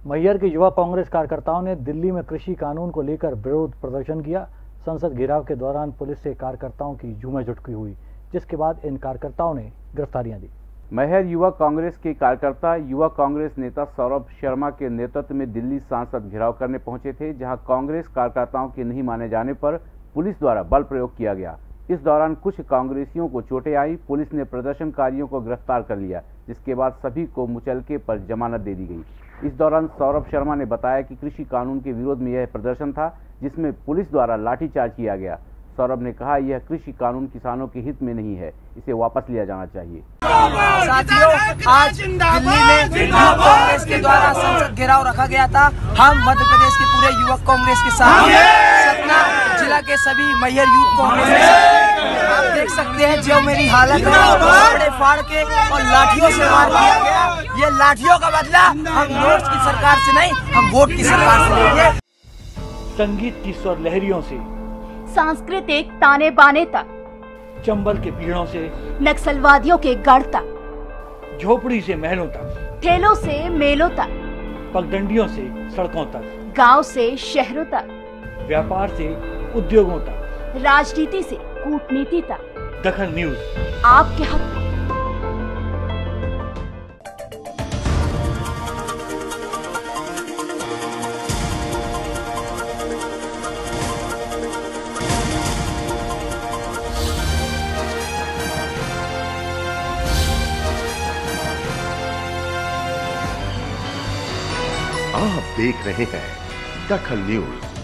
मैहर के युवा कांग्रेस कार्यकर्ताओं ने दिल्ली में कृषि कानून को लेकर विरोध प्रदर्शन किया। संसद घेराव के दौरान पुलिस से कार्यकर्ताओं की झूमाझटकी हुई, जिसके बाद इन कार्यकर्ताओं ने गिरफ्तारियां दी। मैहर युवा कांग्रेस के कार्यकर्ता युवा कांग्रेस नेता सौरभ शर्मा के नेतृत्व में दिल्ली संसद घेराव करने पहुंचे थे, जहां कांग्रेस कार्यकर्ताओं के नहीं माने जाने पर पुलिस द्वारा बल प्रयोग किया गया। इस दौरान कुछ कांग्रेसियों को चोटें आई। पुलिस ने प्रदर्शनकारियों को गिरफ्तार कर लिया, जिसके बाद सभी को मुचलके पर जमानत दे दी गई। इस दौरान सौरभ शर्मा ने बताया कि कृषि कानून के विरोध में यह प्रदर्शन था, जिसमें पुलिस द्वारा लाठीचार्ज किया गया। सौरभ ने कहा, यह कृषि कानून किसानों के हित में नहीं है, इसे वापस लिया जाना चाहिए। साथियों, आज दिल्ली में कांग्रेस के द्वारा संसद घेराव रखा गया था। हम मध्य प्रदेश के पूरे युवक कांग्रेस के साथ सतना जिला के सभी मैहर यूथ कांग्रेस, आप देख सकते हैं जो मेरी हालत है, कपड़े फाड़ के और लाठियों से मार दिया गया। ये लाठियों का बदला हम नोट्स की सरकार से नहीं, हम वोट की सरकार से लेंगे। संगीत की स्वर लहरियों से सांस्कृतिक ताने बाने तक, चंबल के पीड़ों से नक्सलवादियों के गढ़ तक, झोपड़ी से महलों तक, ठेलों से मेलों तक, पगडंडियों से सड़कों तक, गांव से शहरों तक, व्यापार से उद्योगों तक, राजनीति से कूटनीति तक, दखल न्यूज आपके हक में। आप देख रहे हैं दखल न्यूज।